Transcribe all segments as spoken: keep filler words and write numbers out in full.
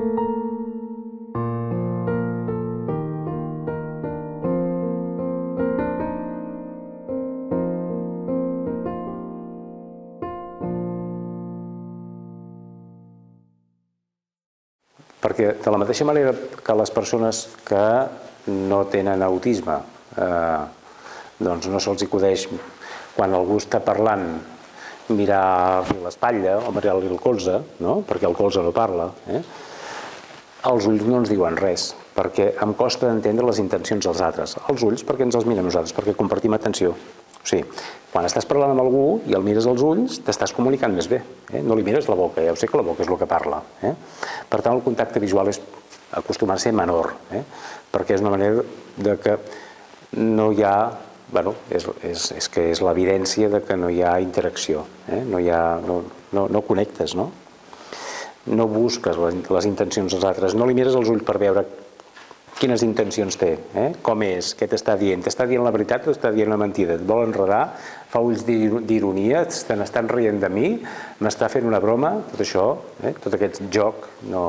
Perquè de la mateixa manera que les persones que no tenen autisme, doncs no se'ls acudeix quan algú està parlant mirar-li l'espatlla o mirar-li el colze, perquè el colze no parla, els ulls no ens diuen res, perquè em costa entendre les intencions dels altres. Els ulls perquè ens els mirem nosaltres, perquè compartim atenció. O sigui, quan estàs parlant amb algú i el mires als ulls, t'estàs comunicant més bé. No li mires la boca, ja ho sé que la boca és el que parla. Per tant, el contacte visual és acostumar a ser menor, perquè és una manera de que no hi ha... Bé, és que és l'evidència de que no hi ha interacció, no connectes, no? No busques les intencions dels altres, no li mires als ulls per veure quines intencions té, com és, què t'està dient, t'està dient la veritat o t'està dient la mentida, et vol enredar, fa ulls d'ironia, te n'estan rient de mi, m'està fent una broma, tot això, tot aquest joc, no...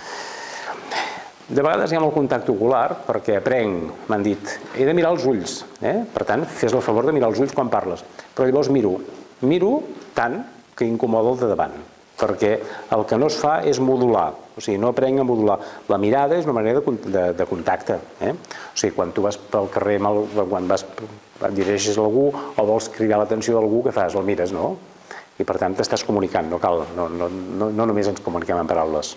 De vegades hi ha el contacte ocular perquè aprenc, m'han dit, he de mirar els ulls, per tant, fes el favor de mirar els ulls quan parles, però llavors miro, miro tant que incomoda el de davant, perquè el que no es fa és modular, o sigui, no aprenc a modular. La mirada és una manera de contacte, o sigui, quan tu vas pel carrer, quan vas, et dirigeixes a algú o vols cridar l'atenció d'algú, què fas? El mires, no? I per tant t'estàs comunicant, no cal, no només ens comuniquem en paraules.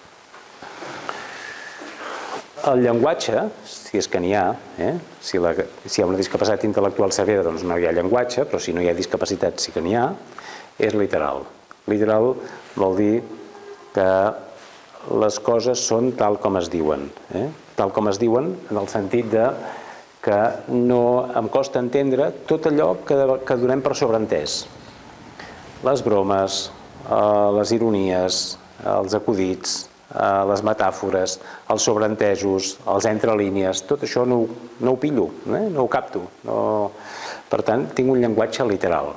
El llenguatge, si és que n'hi ha, si hi ha una discapacitat intel·lectual severa, doncs no hi ha llenguatge, però si no hi ha discapacitat sí que n'hi ha, és literal. Literal vol dir que les coses són tal com es diuen. Tal com es diuen en el sentit que no em costa entendre tot allò que donem per sobreentès. Les bromes, les ironies, els acudits, les metàfores, els sobreentesos, els entrelínies, tot això no ho pillo, no ho capto. Per tant, tinc un llenguatge literal.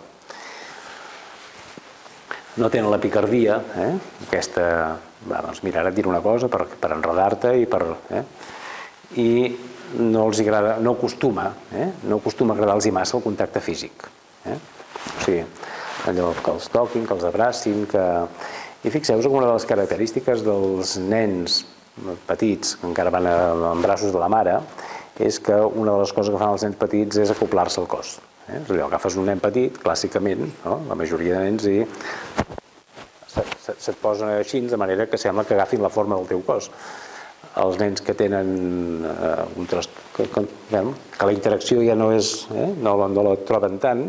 No tenen la picardia, aquesta, doncs mira, ara et diré una cosa per enredar-te i per... I no els agrada, no acostuma, no acostuma a agradar-los massa el contacte físic. O sigui, allò que els toquin, que els abracin, que... I fixeu-vos que una de les característiques dels nens petits, que encara van en braços de la mare, és que una de les coses que fan els nens petits és acoplar-se al cos. És allò, agafes un nen petit, clàssicament, la majoria de nens, i se't posen així de manera que sembla que agafin la forma del teu cos. Els nens que tenen un trastorn, que la interacció ja no és, no la troben tant,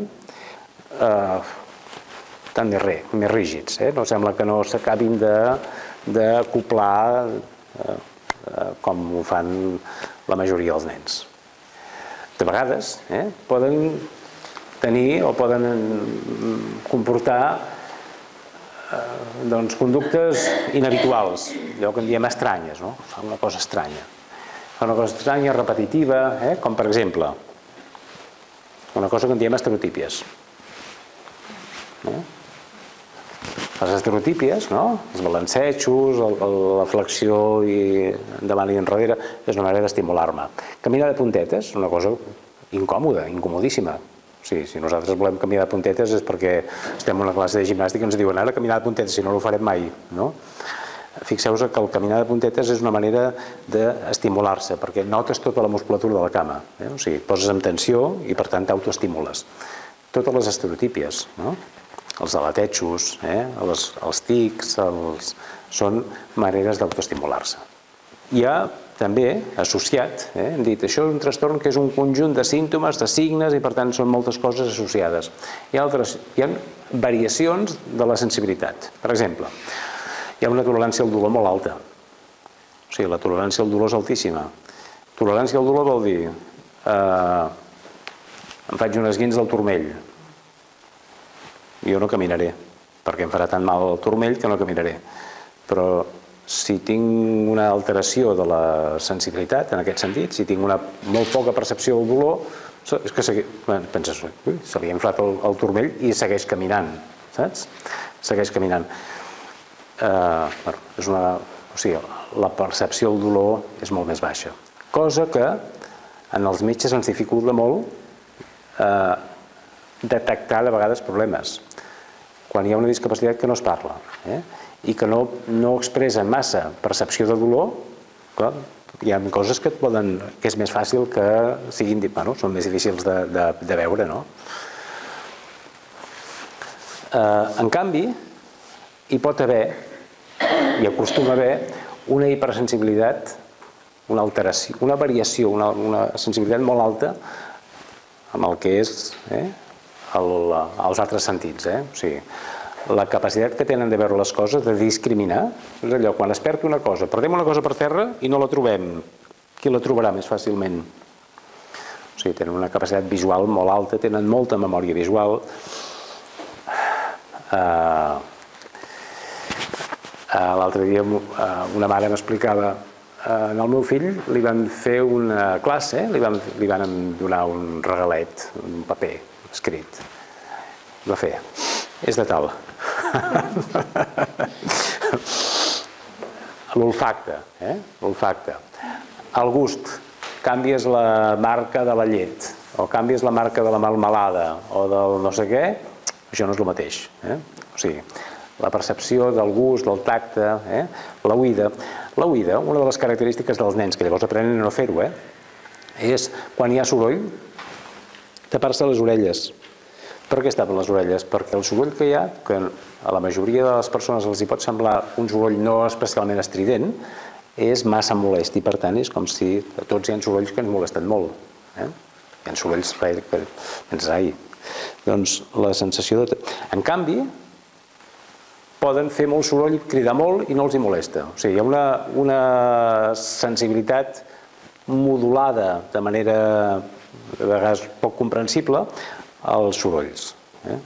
estan més rígids, no sembla que no s'acabin d'acoplar com ho fan la majoria dels nens. De vegades poden tenir o poden comportar conductes inhabituals, allò que en diem estranyes, fa una cosa estranya. Fa una cosa estranya, repetitiva, com per exemple, una cosa que en diem estereotípies. Les estereotípies, els balancejos, la flexió endavant i enrere, és una manera d'estimular-me. Caminar de puntetes és una cosa incòmoda, incomodíssima. Si nosaltres volem caminar de puntetes és perquè estem en una classe de gimnàstica i ens diuen ara caminar de puntetes, si no, no ho farem mai. Fixeu-vos que el caminar de puntetes és una manera d'estimular-se, perquè notes tota la musculatura de la cama. O sigui, et poses en tensió i per tant t'autoestimules. Totes les estereotípies, els alatejos, els tics, són maneres d'autoestimular-se. Hi ha també associat, hem dit, això és un trastorn que és un conjunt de símptomes, de signes, i per tant són moltes coses associades. Hi ha variacions de la sensibilitat. Per exemple, hi ha una tolerància al dolor molt alta. O sigui, la tolerància al dolor és altíssima. Tolerància al dolor vol dir em faig un esguinç del turmell, jo no caminaré, perquè em farà tan mal el turmell que no caminaré. Però si tinc una alteració de la sensibilitat, en aquest sentit, si tinc una molt poca percepció del dolor, és que penses, ui, se li ha inflat el turmell i segueix caminant, saps? Segueix caminant. És una O sigui, la percepció del dolor és molt més baixa. Cosa que en els metges ens dificulta molt eh, detectar de vegades problemes. Quan hi ha una discapacitat que no es parla eh? i que no, no expressen massa percepció de dolor, clar, hi ha coses que, et poden, que és més fàcil que siguin, bueno, són més difícils de, de, de veure, no? Eh, en canvi, hi pot haver, hi acostuma a haver, una hipersensibilitat, una alteració, una variació, una, una sensibilitat molt alta amb el que és eh, el, els altres sentits. Eh? O sigui, la capacitat que tenen de veure les coses, de discriminar, és allò, quan es perd una cosa, perdem una cosa per terra i no la trobem, qui la trobarà més fàcilment? O sigui, tenen una capacitat visual molt alta, tenen molta memòria visual. Uh, uh, L'altre dia uh, una mare m'explicava en el meu fill li van fer una classe, li van, li van donar un regalet, un paper escrit. Va fer, és de tal. L'olfacte, eh? L'olfacte. El gust, canvies la marca de la llet, o canvies la marca de la melmelada, o del no sé què, això no és el mateix. Eh? O sigui, la percepció del gust, del tacte, eh? l'oïda. L'oïda, una de les característiques dels nens que llavors aprenen a no fer-ho, eh? és quan hi ha soroll, tapar-se les orelles. Per què es tapen les orelles? Perquè el soroll que hi ha, que a la majoria de les persones els hi pot semblar un soroll no especialment estrident, és massa molest i per tant és com si a tots hi ha sorolls que ens molesten molt. Eh? Hi ha sorolls que ens ai. Doncs la sensació de... En canvi, poden fer molt soroll, cridar molt i no els hi molesta. O sigui, hi ha una, una sensibilitat modulada de manera de vegades poc comprensible als sorolls. Eh?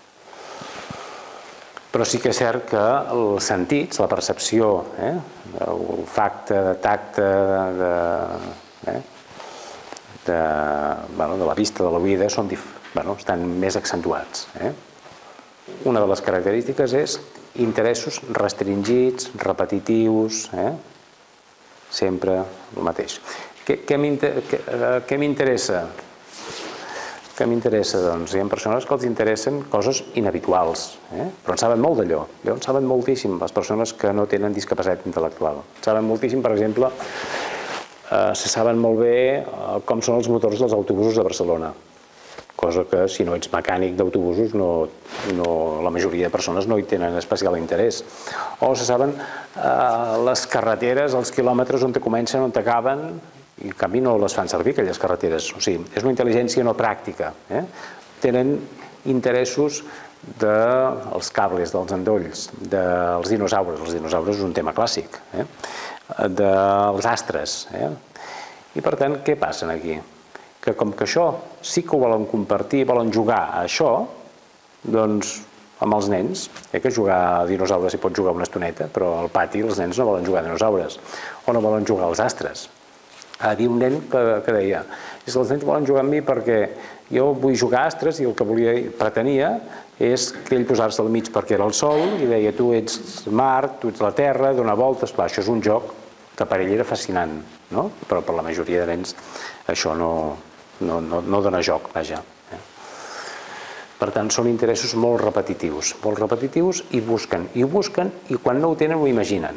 Però sí que és cert que els sentits, la percepció, eh? l'olfacte, de tacte, de, eh? de, bueno, de la vista, de l'oïda, són, bueno, estan més accentuats. Eh? Una de les característiques és interessos restringits, repetitius, eh? sempre el mateix. Què, què m'interessa? Què m'interessa? Doncs hi ha persones que els interessen coses inhabituals, eh? però en saben molt d'allò. En saben moltíssim les persones que no tenen discapacitat intel·lectual. En saben moltíssim, per exemple, eh, se saben molt bé eh, com són els motors dels autobusos de Barcelona. Cosa que si no ets mecànic d'autobusos no, no, la majoria de persones no hi tenen especial interès. O se saben eh, les carreteres, els quilòmetres on te comencen, on t'acaben, i en canvi no les fan servir aquelles carreteres. O sigui, és una intel·ligència no pràctica. Eh? Tenen interessos dels cables, dels endolls, dels dinosaures. Els dinosaures és un tema clàssic. Eh? Dels astres. Eh? I per tant, què passa aquí? Que com que això sí que ho volen compartir, volen jugar a això, doncs amb els nens, eh, que jugar a dinosaures s'hi pot jugar una estoneta, però al pati els nens no volen jugar a dinosaures, o no volen jugar als astres. Ha dit un nen que, que deia, és que els nens volen jugar amb mi perquè jo vull jugar a astres i el que volia, pretenia és que ell posar-se al mig perquè era el sol i deia tu ets Mart, tu ets la Terra, dona voltes, clar, això és un joc que per ell era fascinant, no? Però per la majoria de nens això no... No, no, no dona joc, vaja. Per tant, són interessos molt repetitius, molt repetitius i busquen, i ho busquen, i quan no ho tenen ho imaginen.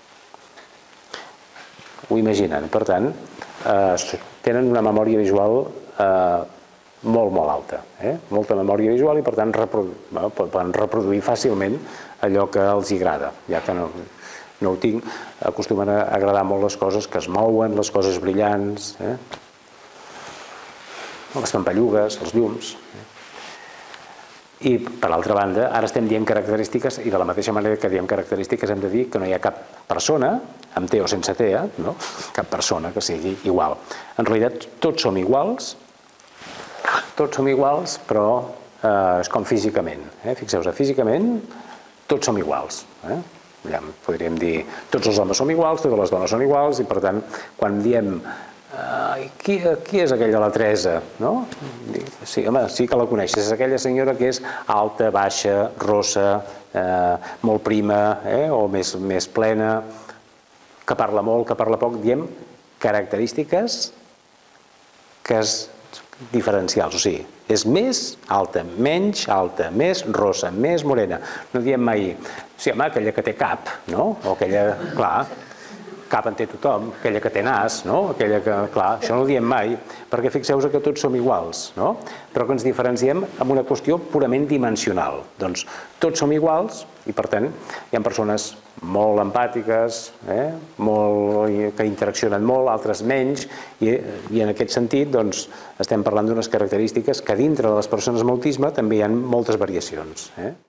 Ho imaginen, per tant, eh, tenen una memòria visual eh, molt, molt alta, eh? molta memòria visual i per tant reprodu bueno, poden reproduir fàcilment allò que els agrada, ja que no, no ho tinc, acostumen a agradar molt les coses que es mouen, les coses brillants, eh? les pampallugues, els llums. I, per altra banda, ara estem dient característiques i de la mateixa manera que diem característiques hem de dir que no hi ha cap persona, amb T o sense T, no? Cap persona que sigui igual. En realitat, tots som iguals, tots som iguals, però eh, és com físicament. Eh? Fixeu-vos, físicament tots som iguals. Eh? Ja podríem dir, tots els homes som iguals, totes les dones són iguals, i per tant, quan diem Uh, qui, qui és aquella de la Teresa? No? Sí, home, sí que la coneixes. És aquella senyora que és alta, baixa, rossa, eh, molt prima, eh, o més, més plena. que parla molt, que parla poc, diem característiques que és diferencials, o sigui, és més alta, menys alta, més rossa, més morena. No diem mai, sí, home, aquella que té cap, no? O aquella, clar, cap en té tothom, aquella que té nas, no? Aquella que, clar, això no ho diem mai, perquè fixeu-vos que tots som iguals, no? Però que ens diferenciem amb una qüestió purament dimensional. Doncs tots som iguals i, per tant, hi ha persones molt empàtiques, eh? molt, que interaccionen molt, altres menys, i, i en aquest sentit doncs, estem parlant d'unes característiques que dintre de les persones amb autisme també hi ha moltes variacions. Eh?